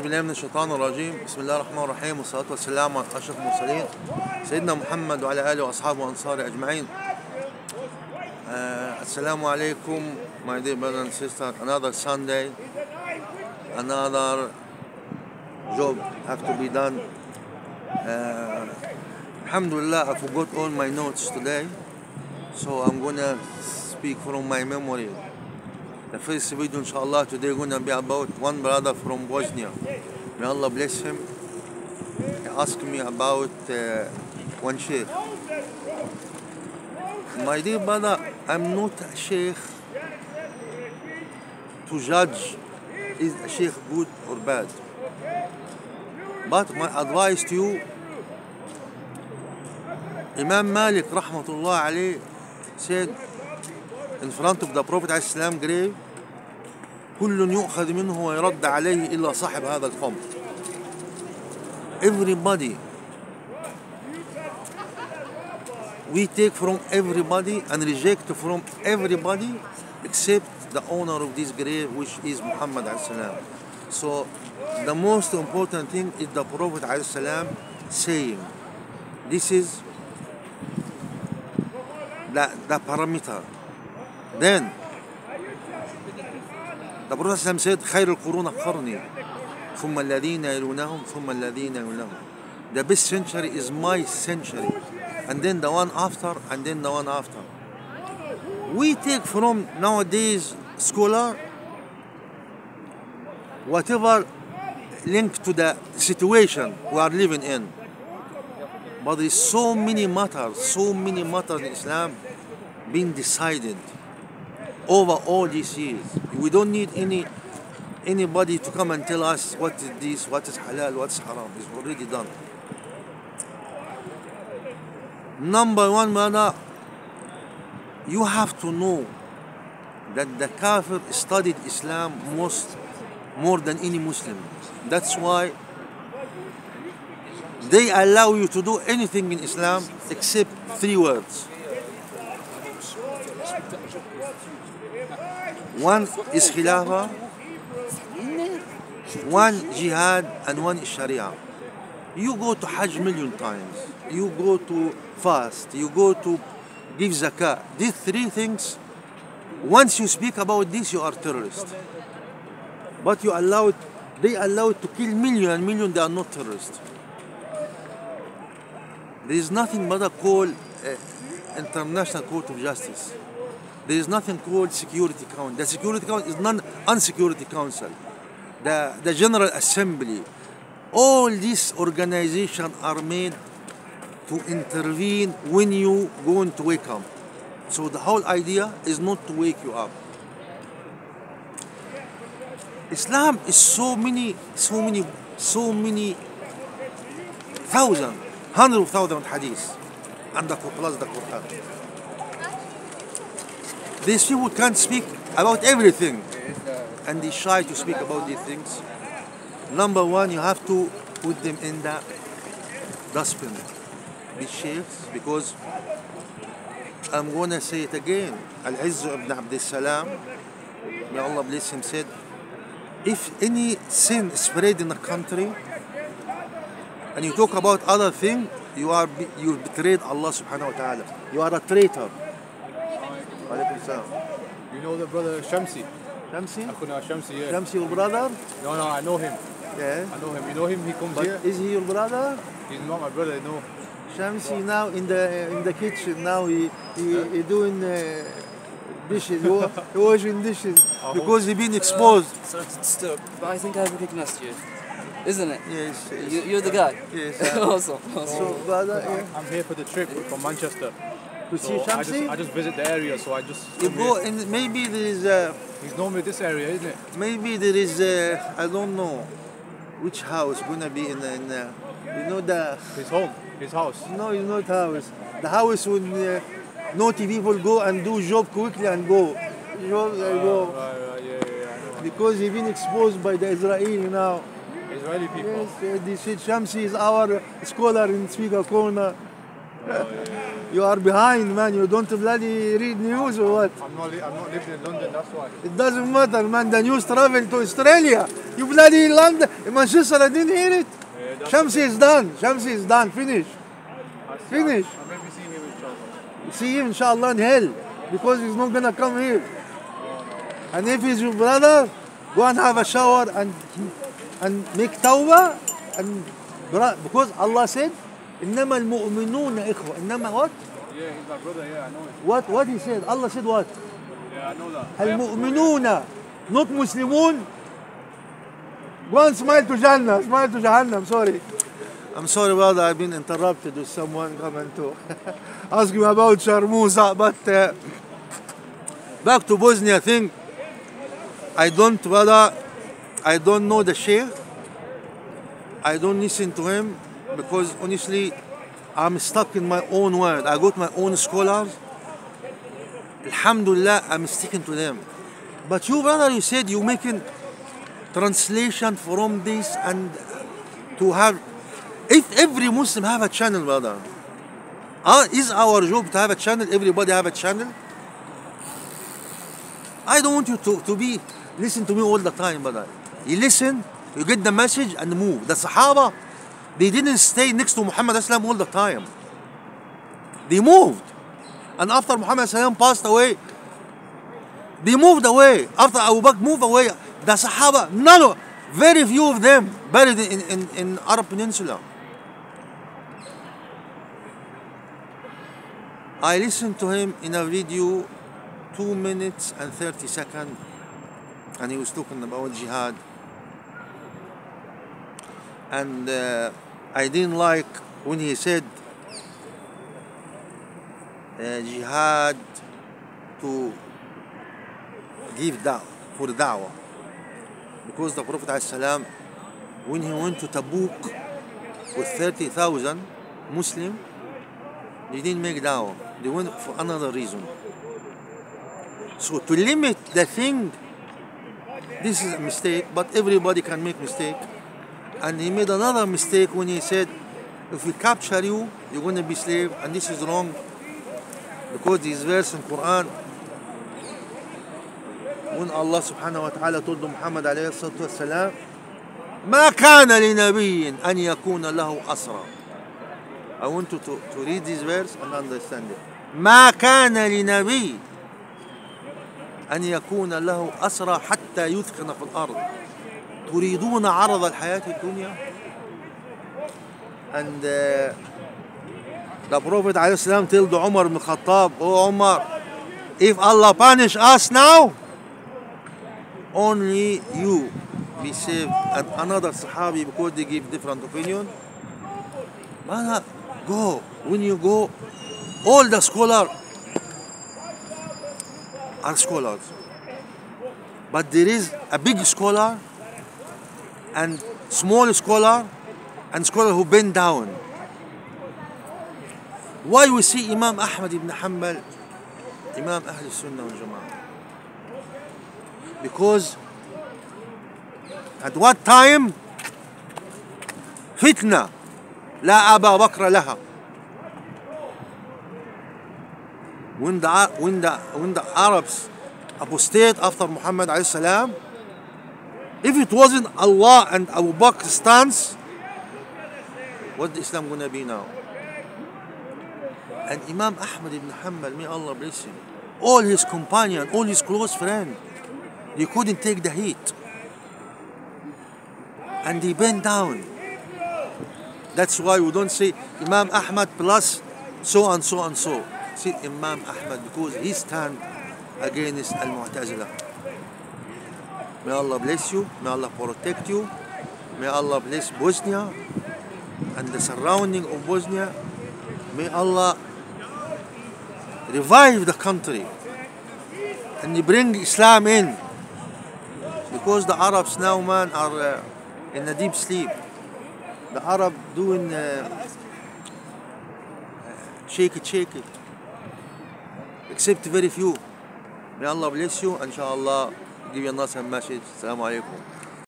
بالله من الشيطان الرجيم. بسم الله الرحمن الرحيم، والصلاة والسلام على أشرف المرسلين سيدنا محمد وعلى آله وأصحابه وأنصاره أجمعين. Assalamu alaikum, my dear brothers and sisters. Another Sunday, another job have to be done. Alhamdulillah, I forgot all my notes today, so I'm gonna speak from my memory. The first video, inshallah, today gonna be about one brother from Bosnia. May Allah bless him. He asked me about one sheikh. My dear brother, I'm not a sheikh to judge is a sheikh good or bad. But my advice to you, Imam Malik rahmatullah alayh said in front of the Prophet alayhi salam grave, كل يؤخذ منه ويرد عليه إلا صاحب هذا القبر. Everybody, we take from everybody and reject from everybody except the owner of this grave, which is Muhammad alayhi salam. So the most important thing is the Prophet alayhi salam saying, this is the parameter. Then the Prophet said, خير القرون قرني ثم الذين يلونهم ثم الذين يلونهم. The best century is my century, and then the one after, and then the one after. We take from nowadays scholar whatever link to the situation we are living in. But there's so many matters in Islam being decided over all these years. We don't need anybody to come and tell us what is this, what is halal, what is haram. It's already done. Number one, brother, you have to know that the kafir studied Islam more than any Muslim. That's why they allow you to do anything in Islam except 3 words. One is Khilafah, one Jihad, and one is Sharia. You go to Hajj million times, you go to fast, you go to give zakah. These 3 things, once you speak about this, you are terrorist. But they allow it to kill million, they are not terrorists. There is nothing but a call International Court of Justice. There is nothing called Security Council. The Security Council is non-Security Council. The General Assembly. All these organizations are made to intervene when you going to wake up. So the whole idea is not to wake you up. Islam is so many thousand, hundreds of thousands hadiths, and plus the Quran. These people can't speak about everything, and they shy to speak about these things. Number one, you have to put them in the dustbin, these sheikhs, because I'm gonna say it again. Al-Izz ibn Abd salam, may Allah bless him, said, if any sin is spread in a country and you talk about other thing, you betrayed Allah subhanahu wa ta'ala. You are a traitor. You know the brother Shamsi? Shamsi? Akhuna Shamsi, yeah. Shamsi, your brother? No, I know him. Yeah. I know him. You know him? He comes But here. is he your brother? He's not my brother, no. Shamsi now in the kitchen, now he doing dishes, he washing dishes because he been exposed. Sorry to disturb, but I think I recognized you, isn't it? Yes. You're the guy? Yes. Awesome. So, brother, yeah. I'm here for the trip from Manchester. To see Shamsi? I just visit the area, so I just... You go and maybe there is He's normally this area, isn't it? maybe there is I don't know which house gonna be in you know the His home, his house. no, it's not house. The house when naughty people go and do job quickly and go. Job and go. Right, yeah, I know. Because he's been exposed by the Israeli now. Israeli people. Yes, they said Shamsi is our scholar in Speaker Corner. You are behind, man. You don't bloody read news or what? I'm not living in London, that's why. It doesn't matter, man. The news travel to Australia. You bloody London. Manchester, I didn't hear it. Shamsi is done. Shamsi is done. Finish. Finish. I'm maybe seeing him inshallah. See him, inshallah, in hell. Because he's not gonna come here. And if he's your brother, go and have a shower and make tawbah. And because Allah said, إنما المؤمنون إخوة. إنما what? Yeah, he's my brother, yeah, I know it. What he said? Allah said what? Yeah, I know that. المؤمنون, not Muslimun. Go and smile to Jannah, smile to Jahannam, sorry. I'm sorry, brother, I've been interrupted with someone coming to ask me about Sharmuza, but back to Bosnia thing. I don't know the Sheikh. I don't listen to him because honestly, I'm stuck in my own world. I got my own scholars. Alhamdulillah, I'm sticking to them. But you, brother, you said you're making translation from this and to have. If every Muslim have a channel, brother, is our job to have a channel? Everybody have a channel? I don't want you to be listen to me all the time, brother. You listen, you get the message and move. The Sahaba, they didn't stay next to Muhammad Islam all the time. They moved. And after Muhammad Islam passed away, they moved away. After Abu Bakr moved away, the Sahaba, very few of them buried in Arab Peninsula. I listened to him in a video 2 minutes and 30 seconds, and he was talking about jihad. And I didn't like when he said jihad to give for da'wah. Because the Prophet ﷺ, when he went to Tabuk with 30,000 Muslims, they didn't make da'wah. They went for another reason. So to limit the thing, this is a mistake, but everybody can make mistake. And he made another mistake when he said, if we capture you, you're going to be slave, and this is wrong. Because this verse in Quran, when Allah subhanahu wa ta'ala told Muhammad alayhi salatu wasalam, ما كان لنبي أن يكون له أسرى. I want you to read this verse and understand it. ما كان لنبي أن يكون له أسرى حتى يثخن في الأرض تريدون عرض الحياة الدنيا. And the Prophet alayhi salam told Umar ibn Khattab, oh Umar, if Allah punish us now, only you be saved. And another Sahabi, because they give different opinion, go. When you go, all the scholars are scholars. But there is a big scholar and small scholar and scholar who bend down. Why we see Imam Ahmad ibn Hanbal, Imam Ahl Sunnah wal Jama'ah? Because at what time? Fitna. لا أبا بكر لها. When the Arabs apostate after Muhammad alayhi salam, if it wasn't Allah and Abu Bakr's stance, what's Islam gonna be now? And Imam Ahmad ibn Hanbal, may Allah bless him, all his companions, all his close friends, they couldn't take the heat. And they bent down. That's why we don't say Imam Ahmad plus so and so and so. Say Imam Ahmad because he stand against Al-Mu'tazila. May Allah bless you. May Allah protect you. May Allah bless Bosnia and the surrounding of Bosnia. May Allah revive the country and bring Islam in. Because the Arabs now, man, are in a deep sleep. The Arab doing shake it. Except very few. May Allah bless you. Inshallah, give you a nice message. Assalamu alaikum.